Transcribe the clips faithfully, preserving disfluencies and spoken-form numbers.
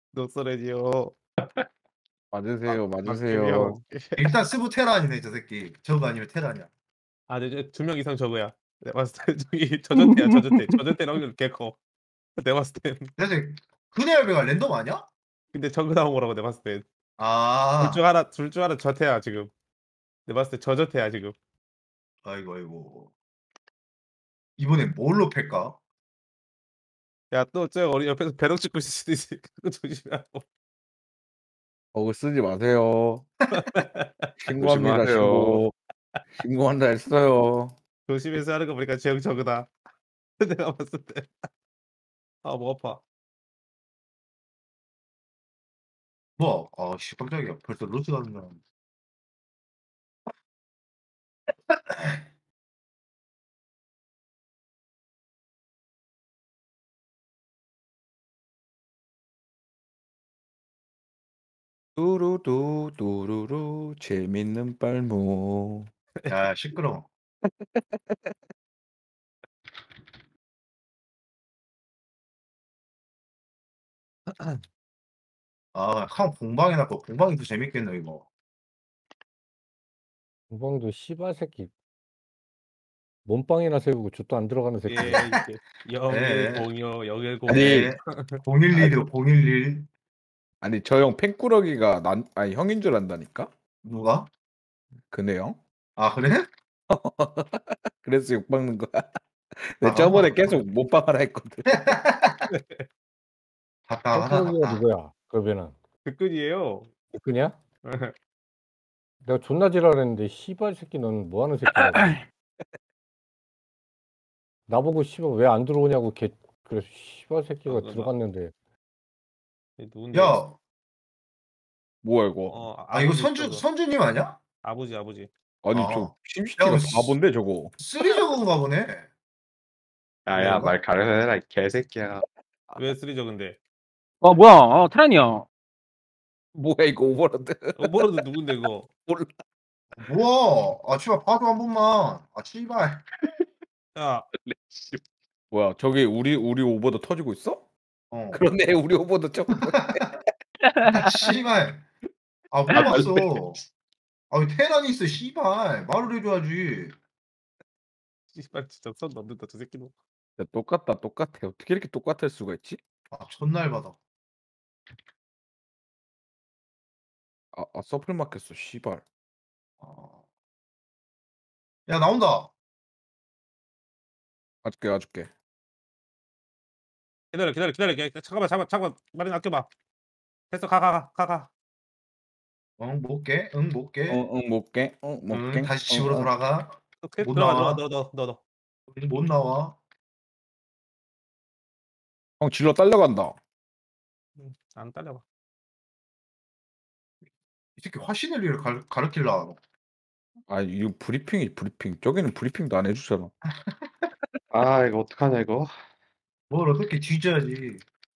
녹슬해지요. 막 맞으세요, 맞으세요. 막대며. 일단 스브 테란이네 저 새끼. 저거 아니면 테란이야. 아 네 저 두 명 이상 저거야. 내가 봤을 때 저기 저저태야 저저태. 저저태 확률 개 커. 내가 봤을 땐. 사실 근해 열배가 랜덤 아니야? 근데 저그 나온 거라고 내가 봤을 땐. 둘 아. 중 하나 둘 중 하나 저태야 지금. 내가 봤을 때 저저태야 지금. 아이고, 아이고. 이번엔 뭘로 팰까? 야 또 저 어리 옆에서 배럭 찍고 있을 수도 있으니까 그거 조심하라고. 버그 쓰지 마세요. 신고합니다, 조심하세요. 신고. 신고한다 했어요. 조심해서 하는 거 보니까 저 형 저그다. 내가 봤을 때. 아 목 아파. 뭐야? 아씨 깜짝이야. 벌써 로스 가는 줄 알았네. 뚜루두 뚜루루 재밌는 빨모. 야 시끄러워. 아 형 공방해 놨고 공방이 더 재밌겠네 이거. 공방도 씨발 새끼. 몸빵이나 세우고 족도 안 들어가는 새끼. 예 이게 예. 영일공이요 영일공. 아니, 네. 공일일이요 공일일. 아니 저 형 팬꾸러기가 난 아니 형인 줄 안다니까? 누가? 그네 형? 아 그래? 그래서 욕 먹는 거야. 아, 내가 저번에 한 번- 계속 못 박아라 했거든. 봤다 하나 팬꾸러기가 봤다. 누구야? 그러면은 댓글이에요. 그냐? 내가 존나 지랄했는데 씨발 새끼 넌 뭐 하는 새끼냐고. 나보고 씨발 왜 안 들어오냐고 걔 그래서 씨발 새끼가 어, 나- 들어갔는데 누군데? 야, 뭐야 이거? 어 아 이거 아버지 선주 저거. 선주님 아니야? 아버지 아버지. 아니 아. 저 심시티가 야, 바본데 저거. 쓰리 저건가 보네. 야야 뭔가? 말 가려서 해라 이 개새끼야. 왜 쓰리 저근데? 어 뭐야? 어 테란이야. 뭐야 이거 오버로드. 어 뭐라도 누군데 그거? 몰라. 뭐야? 아 씨발 봐도 한 번만. 아 씨발. 야 뭐야 저기 우리 우리 오버도 터지고 있어? 어. 그러네 우리 오버도 저. 아 씨발. 아 못 봤어. 아 테란이 있어 씨발. 말을 해줘야지. 씨발 진짜 선 넘는다 저 새끼도. 야, 똑같다 똑같아. 어떻게 이렇게 똑같을 수가 있지? 아 존날 받아. 아, 아 서플 막혔어 씨발. 아. 야 나온다. 아줄게 아줄게. 기다려 기다려 기다려. 기- 잠깐만 잠깐만 잠깐만 말이 아껴봐. 됐어 가 가 가 가 가. 응 못게. 응 못게. 응응 못게. 응 못게. 응 다시 집으로 응, 응. 돌아가. 오케이 못 들어가 나와. 들어가 너 너 너 너. 응, 못 나와. 형 질러 딸려간다. 응, 안 딸려봐. 이 새끼 화신의 리를 가, 가르킬라 하노. 아 이거 브리핑이 브리핑. 저기는 브리핑도 안 해주잖아. 아 이거 어떡하냐 이거. 뭘 어떻게 뒤져야지.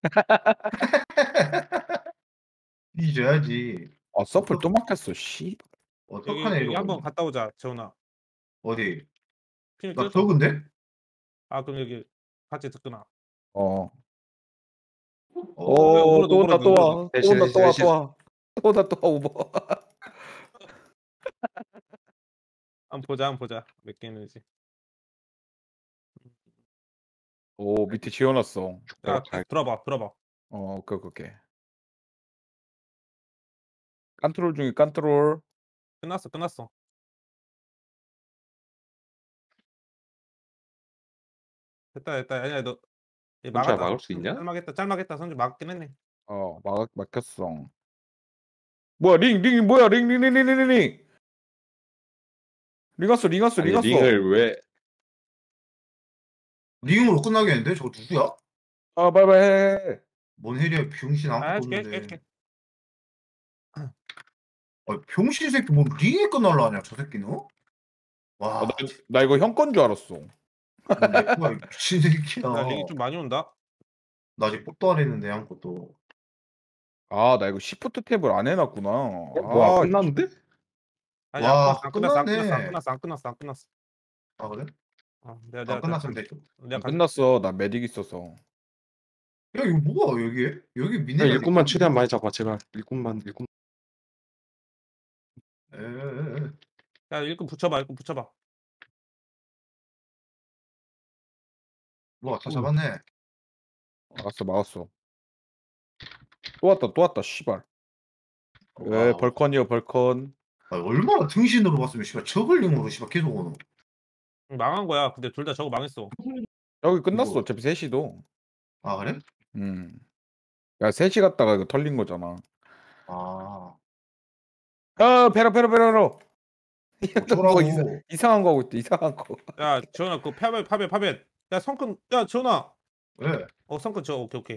뒤져야지. 아 서플 어떡- 또 막혔어 씨. 여기 어떡하냐 여기 이거. 한번 갔다 오자 재훈아. 어디? 피는 나 띄웠어. 적은데? 아 그럼 여기 같이 듣구나. 어. 어. 오, 오버로드, 또 온다, 오버로드, 또 오버로드. 와. 또 대신, 온다, 또 와, 대신. 또 와. 또 온다, 또 와, 오버. 한번 보자 한번 보자 몇 개 있는지. 오, 밑에 지어놨어. 야 들어가. 계속 들어봐 들어봐. 어, 오케이, 오케이, 오케이. 컨트롤 중에 컨트롤. 끝났어 끝났어. 됐다 됐다. 아니야 너 얘 선주야 막았다. 막을 수 있냐? 짤막했다 짤막했다. 선주 막긴 했네. 어, 막, 막혔어. 뭐야, 링, 링이 뭐야, 링, 링, 링, 링, 링, 링. 링 왔어, 링 왔어, 아니 링 왔어. 링을 왜 링으로 끝나겠는데? 저거 누구야? 아, 빨리빨리 해. 뭔 해리야 병신 아 아무것도 해줄게 해줄게 없는데. 해줄게. 아, 병신 새끼 뭐 링에 끝날라 하냐 저 새끼는? 와. 어, 나, 나 이거 형 건 줄 알았어. 뭐 내 거야 이 미친 새끼야. 나 링이 좀 많이 온다. 나 아직 뽀도 안 했는데 아무것도. 아, 나 이거 시프트 탭을 안 해놨구나. 어, 뭐야 아, 끝났는데? 아니 와, 안 끝났어 안 끝났어 안 끝났네. 끝났어 안 끝났어 안 끝났어. 아 그래? 어 내가 아 내가 내가 끝났으면 됐죠. 내가 안 가- 끝났어. 나 메딕 있어서. 야 이거 뭐야 여기? 여기 야, 미네랄 일꾼만 최대한 많이 잡아 제발. 일꾼만 일꾼. 에에에. 야 일꾼 붙여봐 일꾼 붙여봐. 뭐다 음. 잡았네. 막았어 막았어. 또 왔다 또 왔다 씨발. 왜 와우. 벌컨이요 벌컨. 아, 얼마나 등신으로 봤으면 씨발 저글링으로 씨발 계속 오노. 응, 망한 거야. 근데 둘 다 저거 망했어. 여기 끝났어. 이거. 어차피 셋이도. 아 그래? 음. 야 셋이 갔다가 이거 털린 거잖아. 아. 아 베러 베러 베러로. 뭐 이상, 어쩌라고. 이상한 거 하고 있다 이상한 거. 야 지원아 그 파벳 파벳 파벳. 야 성큰 야 지원아. 왜? 어 성큰 저 오케이 오케이.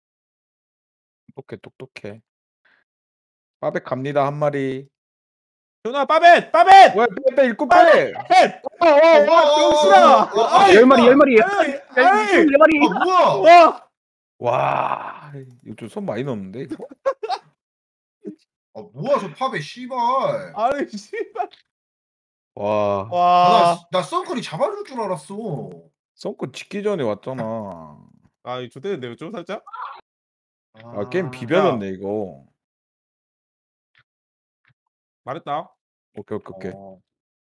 똑똑해 똑똑해. 빠백 갑니다 한 마리. 지원아 파벳 파벳. 왜빼빼 일곱 빼. 파벳. 와 병신아. 아, 열 마리 열 마리 아이, 아이. 열 마리. 아 뭐야? 와. 와 이거 좀 손 많이 넣었는데 이거. 아 뭐야 저 팝에 씨발. 아이 씨발. 와. 와. 나, 나 썬클이 잡아줄 줄 알았어. 썬크 짓기 전에 왔잖아. 아 이 좋대는데요 좀 살짝. 아 게임 비벼졌네 이거. 말했다. 오케이 오케이 오케이. 어.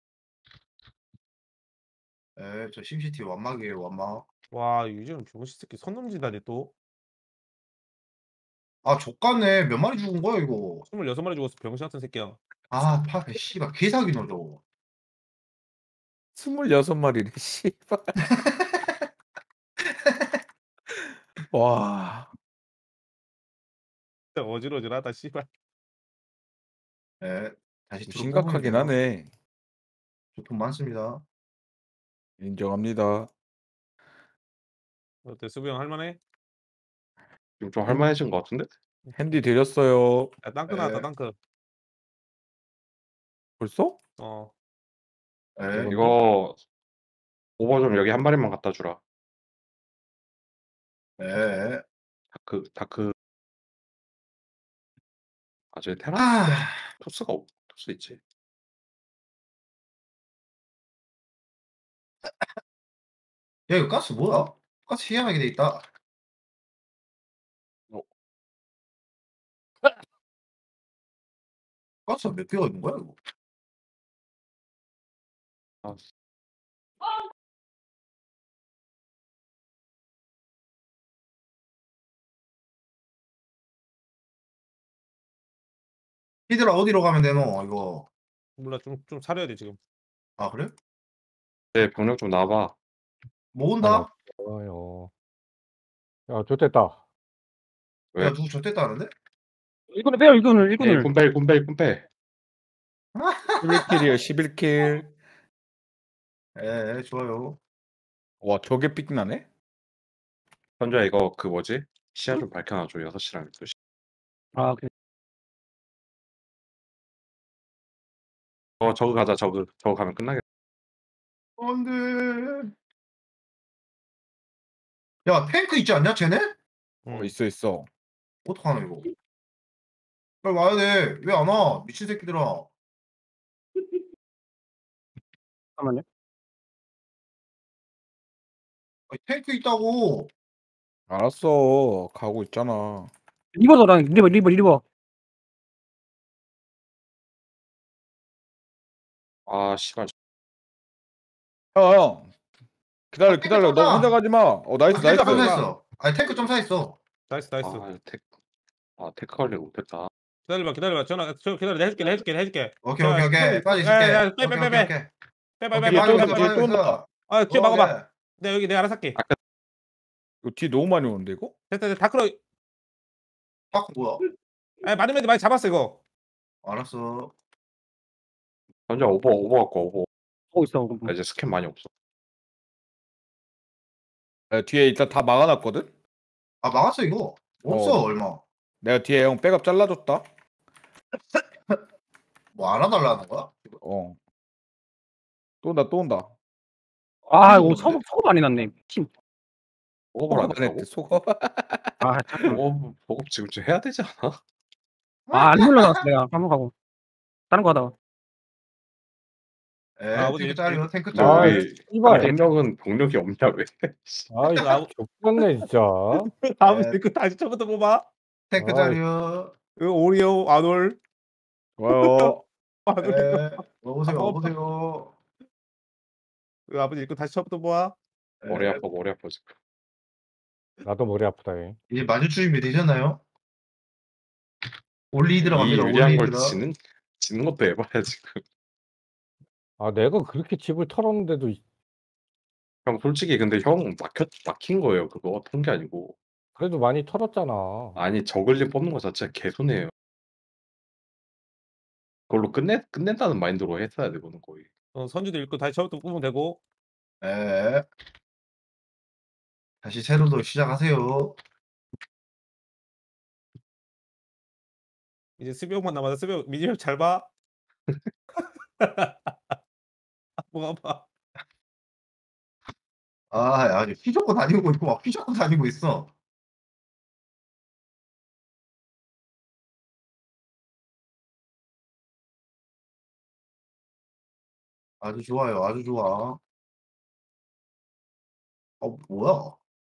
에, 저 심시티 완막이에요 완막. 와 요즘 병신 새끼 선 넘지다니 또. 아 족같네. 몇 마리 죽은 거야 이거. 스물여섯 마리 죽었어 병신 같은 새끼야. 아 팝에 씨발 개사기노 저거. 스물여섯 마리네 씨발. 와. 진짜 어질어질하다 씨발. 에, 다시 심각하긴 하네. 돈 많습니다. 인정합니다. 어때 수비 형 할만해? 지금 좀 할만해진 것 같은데? 핸디 드렸어요. 야 땅크 에. 나왔다 땅크. 벌써? 어. 에, 이거 오버 좀 여기 한 마리만 갖다 주라. 에. 다크 다크. 아 저기 테라 아, 토스가 없 토스 있지. 야 이거 가스 뭐야? 가스 희한하게 돼 있다. 어. 가스가 몇 개가 있는 거야 이거? 아, 히드라 어디로 가면 되노 이거? 몰라 좀 좀 사려야 돼 지금. 아 그래? 내 병력 좀 나와봐. 모은다? 좋아요. 야, 좋됐다. 왜? 야 누구 좆됐다는데? 일꾼을 빼요 일꾼을 일꾼을. 일꾼 빼 일꾼 빼 일꾼 빼. 십일 킬이요 십일 킬. 에, 좋아요. 와 저게 삑나네? 현주야 이거 그 뭐지? 시야 좀 밝혀놔줘. 여섯 시랑 열두 시. 아 그래. 어 저거 가자 저거 저거 가면 끝나겠다. 안돼. 야 탱크 있지 않냐 쟤네? 어 응. 있어 있어. 어떡하나 이거? 빨리 와야 돼. 왜 안 와? 미친 새끼들아. 잠깐만요. 아니, 탱크 있다고. 알았어 가고 있잖아. 리버더랑 리버 리버 리버. 아 씨발. 형 형. 기다려 아, 기다려. 너 땡겼잖아. 혼자 가지 마. 어 나이스 아, 탱크 나이스. 점사했어. 아니 탱크 점사했어. 나이스 나이스. 아 테크 아 테크 관리 못했다. 기다려봐 기다려봐 전화 저 기다려 내가 해줄게 내가 해줄게 내가 해줄게. 오케이 오케이 오케이. 빨리 야, 야, 있을게. 빼, 빼, 오케이, 빼, 오케이, 빼. 오케이. 빼봐 오케이, 빼봐 빠지고 또 있어, 온다, 빠지고 또 온다. 있어. 아 뒤에 어, 막아봐. 오케이. 내가 여기 내가 알아서 할게. 이거 뒤 너무 많이 오는데 이거? 됐다 됐다 다크로. 딱 뭐야? 아 많은 애들 많이 잡았어 이거. 알았어. 현주야 오버 오버 갖고 오버. 하고 있어. 나 이제 스캔 많이 없어. 야, 뒤에 일단 다 막아놨거든. 아 막았어 이거. 없어 어. 얼마. 내가 뒤에 형 백업 잘라줬다. 뭐 알아달라는 거야? 어. 또 온다 또 온다. 아 이거 이거 서버 서버 많이 났네. 팀. 오버를 안 속업 안 했다고? 했대 속업. 아 잠깐. 오버 보급 지금 좀 해야 되지 않아? 아안 눌러놨어 내가 한번 가고. 다른 거 하다가. 에 아, 아버지 탱크 일- 짜리요 탱크 근데 아, 짤. 우리 씨발. 한 명은 병력이 없냐 왜? 아이, 그 아버- 족같네, 진짜. 아버지 에 그 다시 처음부터 뽑아. 탱크 아이. 짤이요. 그 오리오 아놀 좋아요. 아놀. 에 오세요 아, 오세요. 그 아버지 그 다시 처음부터 뽑아. 머리 에, 아파 머리 아파 지금. 나도 머리 아프다, 이. 이제 마주출 준비 되셨나요? 올리 이 들어갑니다. 유리한 올리 걸 들어. 지는 지는 것도 해봐야 지금. 아, 내가 그렇게 집을 털었는데도, 이- 형 솔직히 근데 형 막혔 막힌 거예요. 그거 턴 게 아니고. 그래도 많이 털었잖아. 아니 저글링 뽑는 거 자체가 개손해요. 그걸로 끝내 끝낸다는 마인드로 했어야 돼 그거는 거의. 어, 선지도 읽고 다시 처음부터 뽑으면 되고. 에 다시 세로도 시작하세요. 이제 수비형만 남았어. 수비형 미니맵 잘 봐. 뭐가 봐. 아, 아주 휘젓고 다니고 있고 막 휘젓고 다니고 있어. 아주 좋아요. 아주 좋아. 어, 뭐야?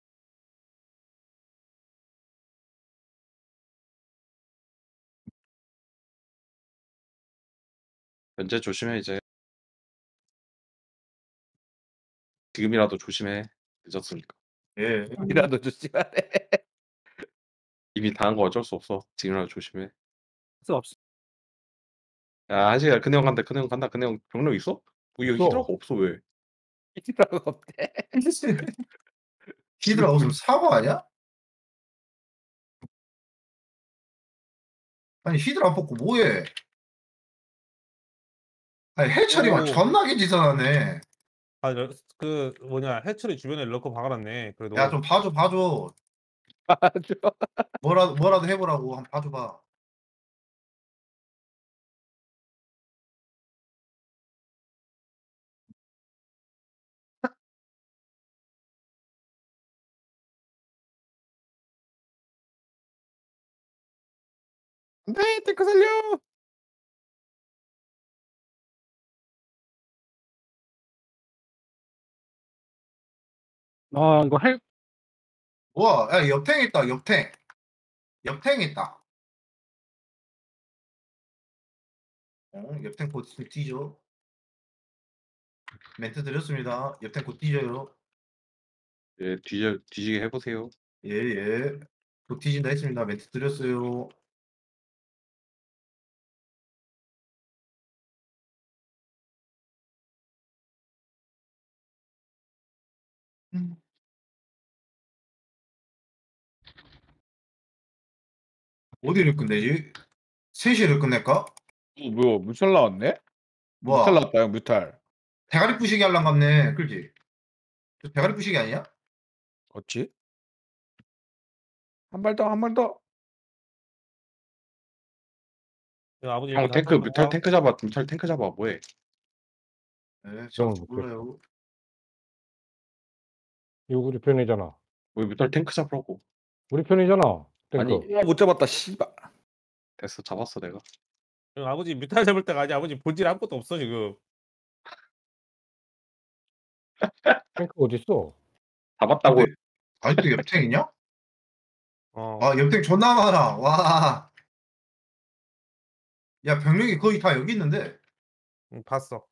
현재 조심해 이제. 지금이라도 조심해. 늦었으니까. 예. 이라도 조심하래. 이미 당한 거 어쩔 수 없어. 지금이라도 조심해. 수 없어. 야 한시야 큰형 간다. 큰형 간다. 큰형 병력 있어? 뭐 여기 없어. 히드라가 없어 왜? 이라고 없대. 히드라 무슨 사고 아니야? 아니 히드라 안 뽑고 뭐해? 아니 해처리만 오. 존나게 지선하네. 아, 저- 그 뭐냐 해처리 주변에 넣고 박아놨네. 그래도. 야 좀 봐줘 봐줘. 아주. 뭐라도 뭐라도 해보라고 한번 봐줘봐. 네, 탱크 살려. 아, 이거 할, 우와, 야 옆탱 있다 옆탱. 옆탱 있다. 어, 옆탱 곧 있으면 뒤져. 멘트 드렸습니다. 옆탱 곧 뒤져요. 예 뒤져 뒤지게 해보세요. 예예. 곧 뒤진다 했습니다. 멘트 드렸어요. 음. 어디를 끝내지? 세 시를 끝낼까? 어, 뭐야 뮤탈 나왔네? 뮤탈 뭐야? 나왔다 형 뮤탈. 대가리 부시기 하려고 갔네. 그지? 저 대가리 부시기 아니야? 어찌? 한 발 더, 한 발 더. 그 아버지 형 읽고 다시 탱크 처음부터 뮤탈 뽑아. 탱크 잡아. 뮤탈 탱크 잡아 뭐해? 네, 저 좀 몰라요. 이거 우리 편이잖아. 뭐 뮤탈 탱크 잡으라고. 우리 편이잖아. 탱크. 아니. 아, 못 잡았다 씨발. 됐어 잡았어 내가. 형, 아버지 뮤탈 잡을 때가 아니 아버지 본질 아무것도 없어 지금. 탱크 어딨어? 잡았다고. 근데 아직도 옆탱 있냐? 어. 아 옆탱 존나 많아. 와. 야 병력이 거의 다 여기 있는데. 응, 봤어.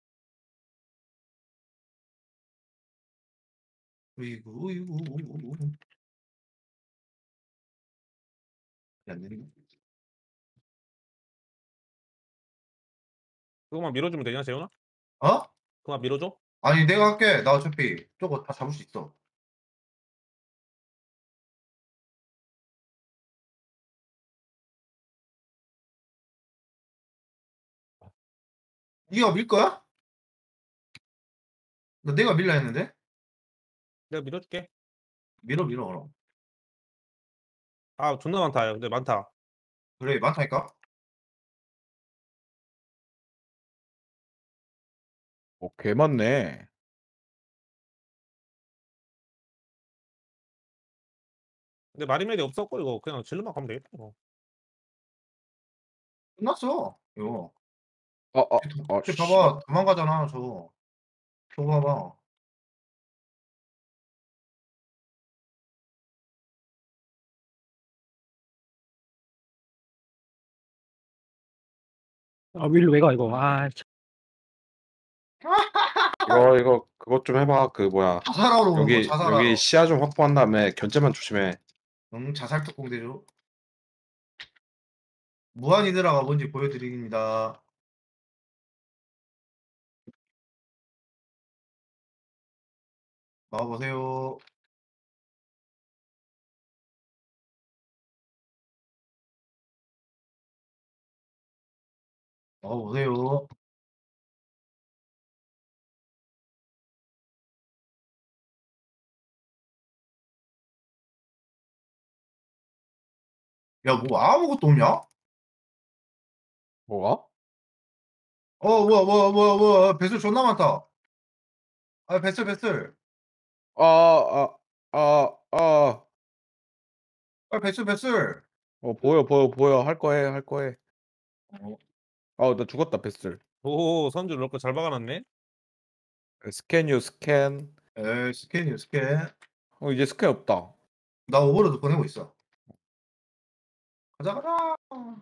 어이구 어이구 어이구. 안 되네. 그거만 밀어주면 되냐 재훈아? 어? 그거만 밀어줘? 아니 내가 할게. 나 어차피 저거 다 잡을 수 있어. 네가 밀 거야? 나 내가 밀라 했는데? 내가 밀어줄게. 밀어 밀어 그럼. 아 존나 많다. 야, 근데 많다. 그래 많다니까? 어, 개 많네. 근데 마리멜이 없었고 이거 그냥 질러만 가면 되겠다. 이거. 끝났어. 이거. 어, 어, 어, 쟤 씨발. 봐봐 도망가잖아 저거. 저거 봐봐. 아, 윌로 왜가 이거. 아, 참. 이거 이거 그것 좀 해봐. 그 뭐야 자살하러 오는 거 여기 자살하러. 여기 시야 좀 확보한 다음에 견제만 조심해. 응 자살 특공대죠. 무한 히드라가 뭔지 보여드립니다. 나와보세요. 나와보세요. 야, 뭐 아무것도 없냐? 뭐가? 어, 뭐야, 뭐야, 뭐야, 뭐야. 배슬 존나 많다. 아, 배슬, 배슬. 아, 아, 아, 아. 아, 배슬, 배슬. 어, 보여, 보여, 보여. 할 거 해, 할 거 해. 어, 아, 나 죽었다, 베슬. 오 선주 넣고 잘 박아놨네. 스캔이요, 스캔. 에이, 스캔이요, 스캔. 어, 이제 스캔 없다. 나 오버로드 보내고 있어. 가자, 가자.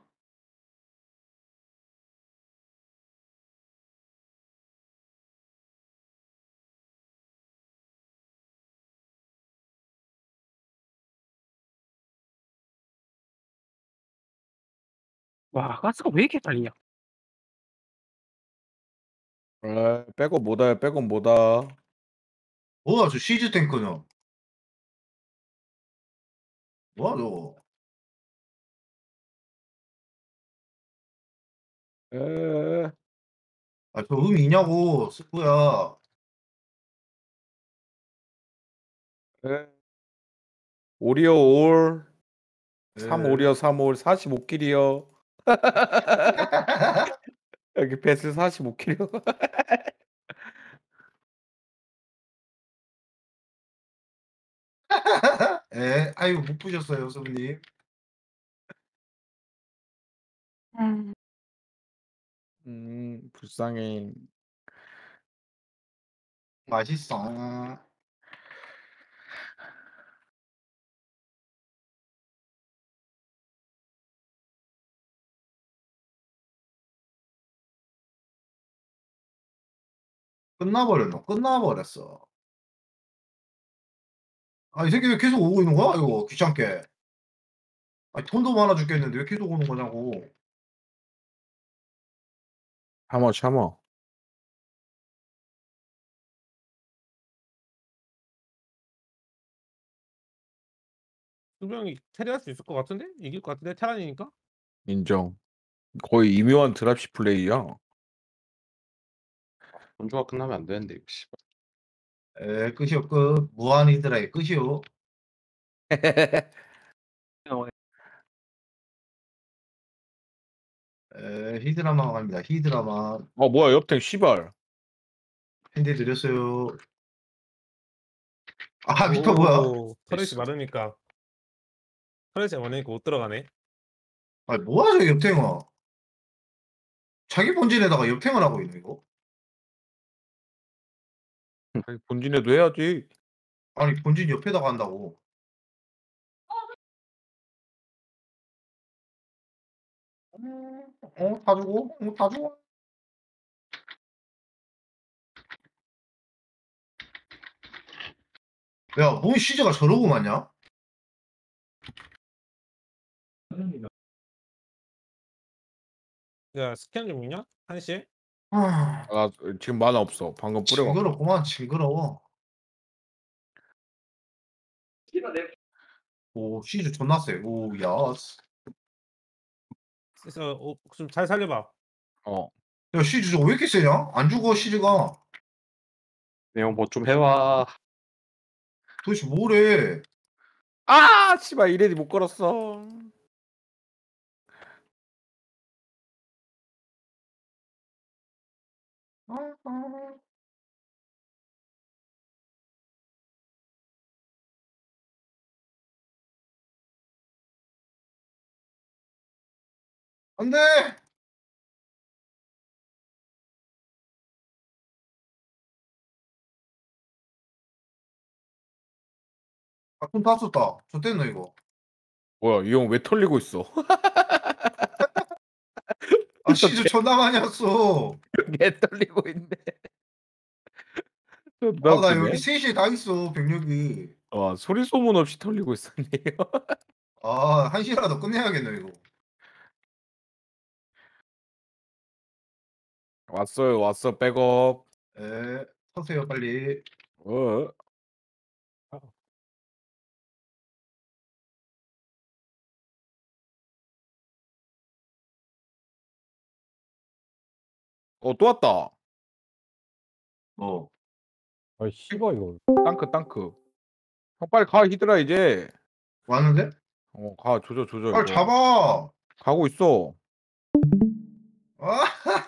와, 가스가 왜 이렇게 딸리냐? 에, 백업 뭐다, 백업 뭐다. 뭐야, 저 시즈 탱크는. 뭐야, 저거. 에, 아, 저 의미 있냐고, 스쿠야. 에. 오리오 올. 삼 에. 오리오 삼 올 사십오 킬이요. 여기 베슬 사십오 킬이요. 에, 아이고, 못 부셨어요, 선배님. 음, 불쌍해. 맛있어. 끝나버렸노, 끝나버렸어. 아, 이 새끼 왜 계속 오고 있는 거야, 이거, 귀찮게. 아니, 돈도 많아 죽겠는데 왜 계속 오는 거냐고. 참어, 참어. 수명이 테리할 수 있을 것 같은데? 이길 것 같은데 테란이니까. 인정. 거의 이묘한 드랍시 플레이야. 선주가 끝나면 안 되는데 이거 씨발. 에, 끝이요, 끝. 무한 히드라의 끝이요. 어, 에, 히드라만 갑니다. 히드라만. 어, 뭐야, 옆탱 씨발. 핸디 드렸어요. 아, 미터 뭐야? 오 터렛이 있어. 많으니까. 터렛이 많으니까 못 들어가네. 아니, 뭐야, 저 옆탱어. 자기 본진에다가 옆탱을 하고 있네, 이거. 자기 본진에도 해야지. 아니, 본진 옆에다가 한다고. 음, 어, 다 주고? 어, 다 주고? 야, 뭔 시즈가 저러고 맞냐? 야 스캔 좀 있냐? 한시에? 아, 아, 지금 만화 없어. 방금 뿌려갖고. 징그럽구만, 징그러워. 오, 시즈 존나 세. 오, 야스. 그래서 어, 좀 잘 살려봐. 어. 야, 시즈 저거 왜 이렇게 세냐? 안 죽어, 시즈가. 내용 뭐 좀 해와. 도대체 뭐래? 아, 씨발, 이레디 못 걸었어. 아, 아. 안 돼! 아, 돈 다 썼다. 좋댔네 이거. 뭐야 이 형 왜 털리고 있어? 아 시즈 존나 많이 왔어. 개 털리고 있네. 존나 아 나 웃기네. 여기 셋이 다 있어 병력이. 와 소리 소문 없이 털리고 있었네요. 아 한시라도 끝내야겠네 이거. 왔어요 왔어 백업. 에 터세요 빨리. 어. 어 또 왔다. 어 아 씨발 이거. 땅크 땅크. 형 빨리 가 히드라 이제. 왔는데? 어 가 조져 조져 빨리 이거. 잡아. 가고 있어. 아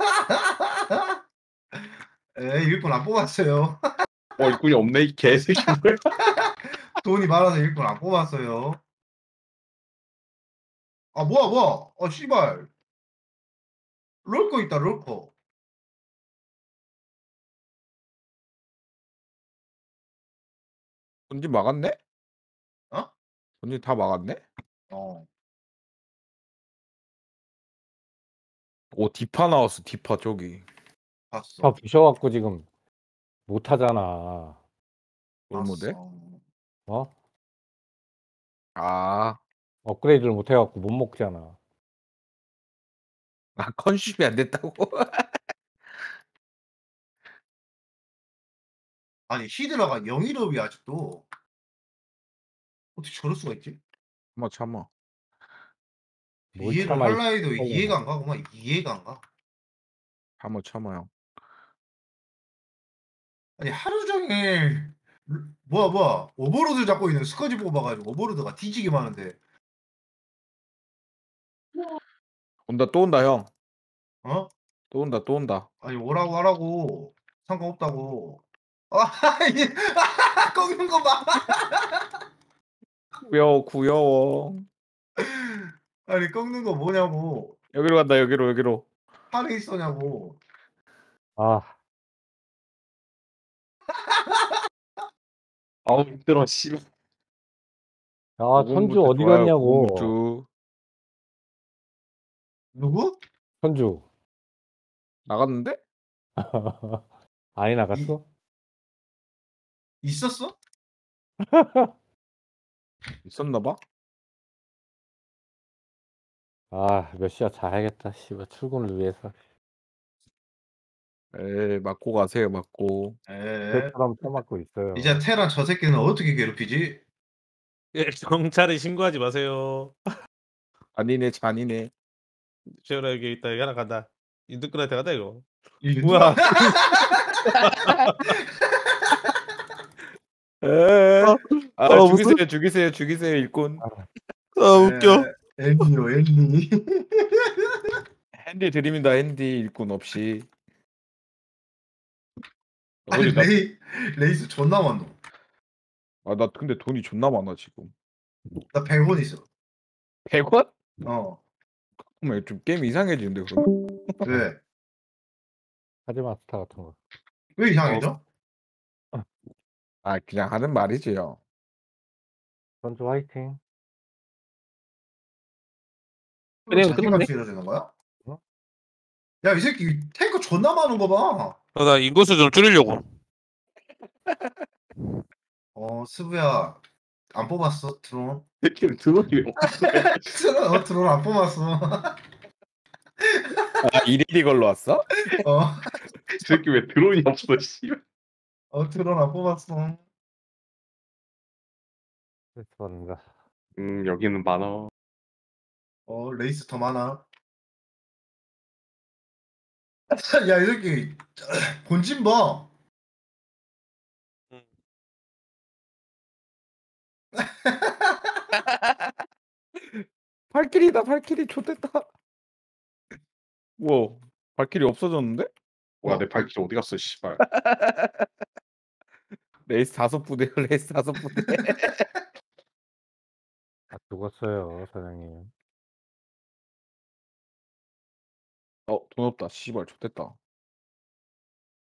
에 일꾼 안 뽑았어요. 어 일꾼이 없네 이 개새끼 뭐야. 돈이 많아서 일꾼 안 뽑았어요. 아 뭐야 뭐야. 아 씨발. 럴커 있다 럴커. 본진 막았네? 어? 본진 다 막았네? 어. 오 디파 나왔어 디파 저기. 다 봤어. 부셔갖고 지금 못하잖아. 올모델? 봤어. 어? 아, 업그레이드를 못해갖고 못 먹잖아. 아 컨슘이 안 됐다고? 아니 히드라가 영일업이 아직도 어떻게 저럴 수가 있지? 참아 참아. 뭘 이해를 참아, 이 할라 해도 XXX는. 이해가 안 가구만. 이해가 안 가. 참아 참아요. 아니 하루 종일 르- 뭐야 뭐야 오버로드 잡고 있는 스커지 뽑아가지고 오버로드가 뒤지게 많은데 온다 또 온다 형. 어? 또 온다 또 온다. 아니 오라고 하라고 상관없다고. 아 이게 꺾는 거 봐. 구여워 구여워. 아니 꺾는 거 뭐냐고. 여기로 간다 여기로 여기로. 팔에 있어냐고. 아, 아우 힘들어 씨발. 야, 오공부터 선주 어디 좋아요, 갔냐고. 오공부터. 누구? 선주. 나갔는데? 아니 나갔어? 있었어? 있었나 봐. 아, 몇 시야 자야겠다. 씨발 출근을 위해서. 에 맞고 가세요 맞고. 에. 그처럼 처맞고 있어요. 이제 테란 저 새끼는 어떻게 괴롭히지? 예, 경찰에 신고하지 마세요. 잔이네 잔이네. 재현아 여기 있다. 여기 하나 간다. 인두끈한테 간다 이거. 이게 뭐야? 에. 아 어, 죽이세요 무슨- 죽이세요 죽이세요 일꾼. 아 웃겨. 앤니요 앤니. 핸디 드립니다 핸디 일꾼 없이. 아니 어디 나, 레이 레이스 존나 많노. 아, 나 근데 돈이 존나 많아 지금. 나 백 원 있어. 백 원? 어. 잠깐만 좀 게임 이상해지는데 그러면? 왜? 카즈마스터 같은 거. 왜 이상해져? 아 그냥 하는 말이지요. 선주 화이팅. 그래, 자기만 끝났네. 길어지는 거야? 어? 야 이 새끼 탱크 존나 많은 거 봐. 어, 나 인구수 좀 줄이려고. 어 스부야 안 뽑았어 드론. 새끼는 드론이 왜 드론 어 드론 안 뽑았어. 아 일일이 걸로 왔어? 어, 이 새끼 왜 드론이 없어 씨발. 어 드론 안 뽑았어. 죄송합니다. 음 여기는 많아. 어 레이스 더 많아. 야 이 새끼 본진 봐. 발길이다 발길이 좋댔다. 우와 발길이 없어졌는데? 뭐야 내 발길 어디 갔어 씨발. 레이스 다섯 부대 레이스 다섯 부대. 아, 죽었어요, 사장님. 어 돈 없다 씨발 좋댔다.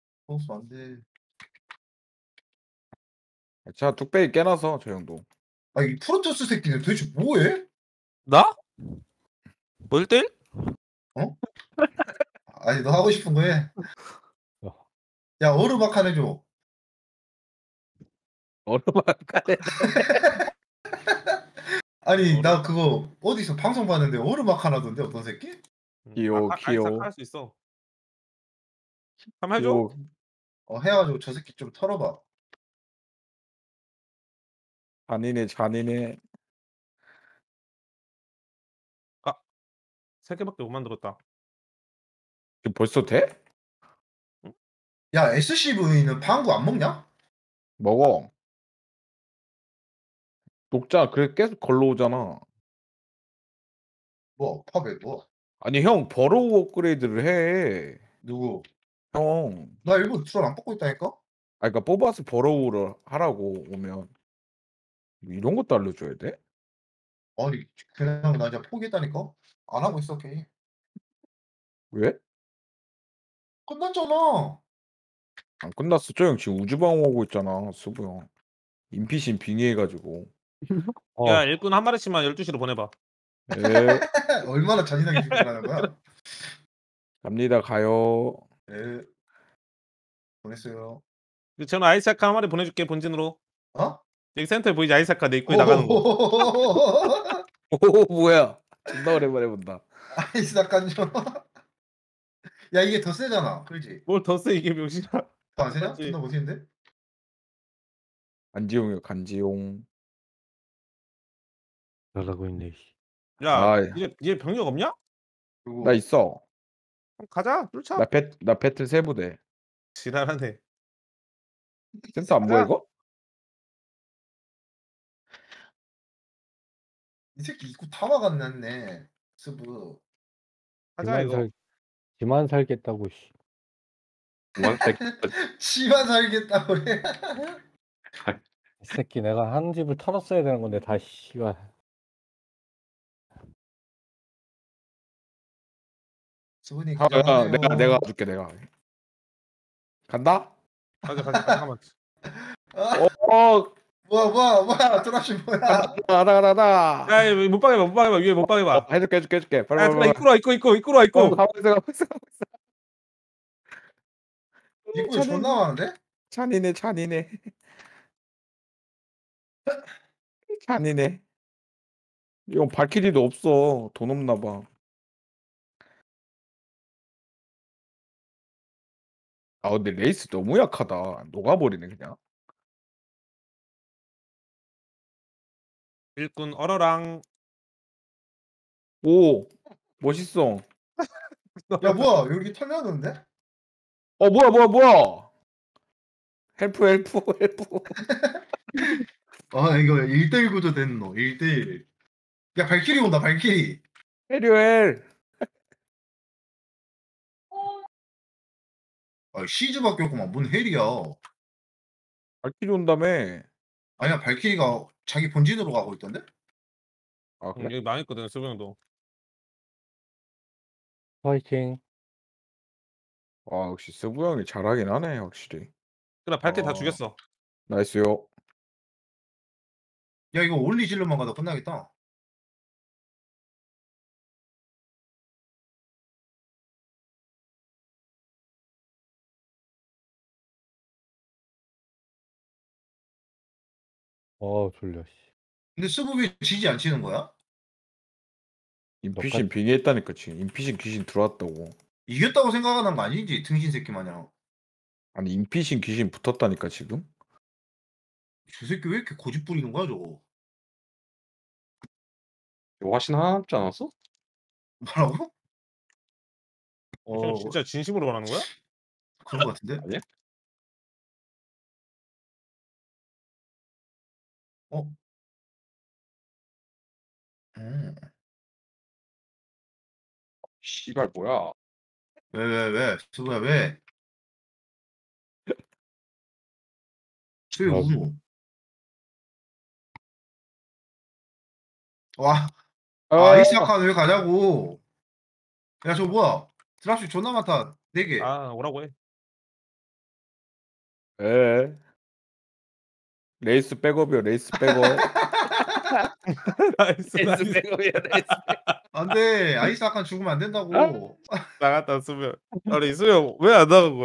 뽑았어 안 돼. 자 뚝배기 깨놔서 저 형도. 아, 이 프로토스 새끼는 도대체 뭐해? 나? 뭐 일 대 일? 아니, 너 하고 싶은 거 해. 어. 야, 오르막 해줘. 얼마까지? 아니, 오르막? 나 그거 어디서 방송 봤는데 오르막 하나던데 어떤 새끼? 키오, 아, 키오. 할수 있어. 한번 해줘. 키오. 어, 해가지고 저 새끼 좀 털어봐. 잔인해 잔인해. 세 개밖에 못 만들었다. 지금 벌써 돼? 야, 에스씨브이는 방구 안 먹냐? 먹어. 녹자 그래 계속 걸러오잖아. 뭐, 팝에 뭐? 아니 형 버로우 업그레이드를 해. 누구? 형. 나 일부러 트롤 안 뽑고 있다니까? 아 그러니까 뽑아서 버로우를 하라고 오면 이런 것도 알려줘야 돼? 아니, 그냥 나 이제 포기했다니까? 안 하고 있어, 게임. 왜? 끝났잖아. 안 끝났어. 저 형 지금 우주방어하고 있잖아. 수부 형. 인피신 빙의해가지고. 어, 야, 일꾼 한 마리씩만 열두 시로 보내봐. 에 얼마나 잔인하게 죽이라는 거야? 갑니다 가요. 네. 보냈어요. 그 저는 아이사카 한 마리 보내줄게 본진으로. 어? 여기 센터에 보이지 아이사카 내 입구에 나가는 거. 오 뭐야? 존나 오랜만에 본다. 아이스 닭간죠. 야, 이게 더 세잖아. 그렇지? 뭘 더 세 이게 병신아. 더 안 세냐? 맞지. 존나 못했는데? 간지용이요 간지용. 나가고 있네. 씨. 야, 아, 이제 이제 병력 없냐? 그리고 나 있어. 그럼 가자. 뚫자. 나 배, 나 배틀 세 부대. 지랄하네. 센터 안 보여 가자. 이거? 이 새끼 입구 다 막았네. 스브. 가자 기만 이거. 살 기만 살겠다고 씨. 원색 치만 살겠다 그래. 이 새끼 내가 한 집을 털었어야 되는 건데 다 씨가 스브님 아, 야, 긴장하네요. 내가 내가 줄게 내가. 간다? 가자 가자. 잠깐만. 아, 어, 뭐야 뭐야 뭐야 드랍시 뭐야. 가다 가다 가다. 야, 이거 못 박아봐. 못 박아봐. 위에 못 어, 박아봐. 해줄게 해줄게 해줄게. 빨리 야, 빨리 누나 빨리. 입구로 와. 입구 입구 입구로 와. 어, 입구. 가고 있어 가고 있어 가고 있어. 입구에 존나 많은데? 잔인해 잔인해. 잔인해. 이건 발키리도 없어. 돈 없나 봐. 아 근데 레이스 너무 약하다. 녹아버리네 그냥. 일꾼 얼어랑. 오 멋있어. 야 뭐야 여기 털렸는데? 어 뭐야 뭐야 뭐야. 헬프 헬프 헬프. 아 이거 일 대 일 구조 됐노 일 대 일. 야 발키리 온다 발키리. 헤리웰. 아 시즈 바뀌었구만. 뭔 헬이야. 발키리 온다며. 아니야 발키리가 자기 본진으로 가고 있던데? 아 응, 그래? 여기 망했거든. 수병도 파이팅. 아 역시 스부 형이 잘하긴 하네 확실히. 그래 발대 다 어. 죽였어. 나이스요. 야 이거 올리 질러만 가다 끝나겠다. 어 졸려 씨. 근데 스브비 지지 안 치는 거야? 인피신 빙의했다니까 지금. 인피신 귀신 들어왔다고. 이겼다고 생각하는 거 아니지? 등신 새끼 마냥. 아니 인피신 귀신 붙었다니까 지금. 저 새끼 왜 이렇게 고집 부리는 거야 저거? 화신 하나 남지 않았어? 뭐라고? 형 어 진짜 진심으로 말하는 거야? 그런 거 같은데? 아니야? 어? 음. 씨발 뭐야? 왜, 왜, 왜? 수구야, 왜? 왜 어. 우노? 와, 아, 아이스 아카는 왜 가냐고. 야, 저 뭐야? 드랍십 존나 많다. 네 개. 아 오라고 해. 에. 레이스 백업이요 레이스 백업. 나이스 에스 나이스. 백업이야 에스. 안돼 아이스 아칸 죽으면 안 된다고. 나갔다 수면. 아니 수면 왜 안 나간 거야?